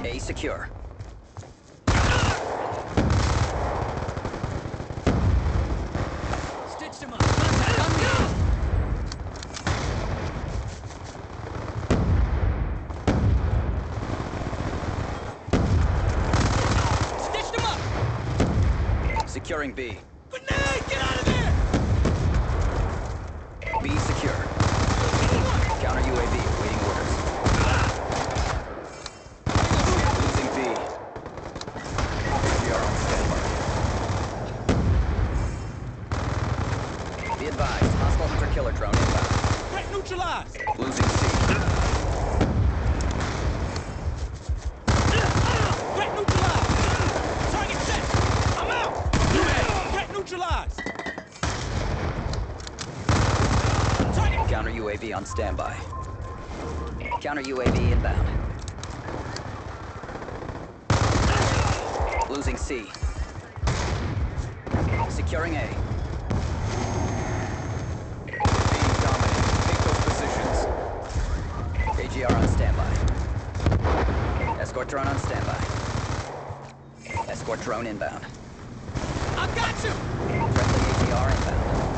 A secure. Stitched him up. Contact on me. Stitched him up. Securing B. Grenade! Get out of there! B secure. Counter UAV awaiting orders. Losing B. AGR on standby. Be advised, hostile hunter-killer drone inbound. Threat neutralized! Losing C. Threat neutralized! Target set! I'm out! Threat neutralized! Target... Counter UAV on standby. Counter UAV inbound. Losing C. Securing A. Being dominant. Take those positions. AGR on standby. Escort drone on standby. Escort drone inbound. I got you! Friendly AGR inbound.